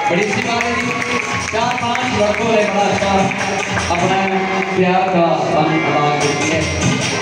बड़ी सी बात है जी, 4-5 लड़कों ने बड़ा अच्छा अपना प्यार का पानी अदा किया।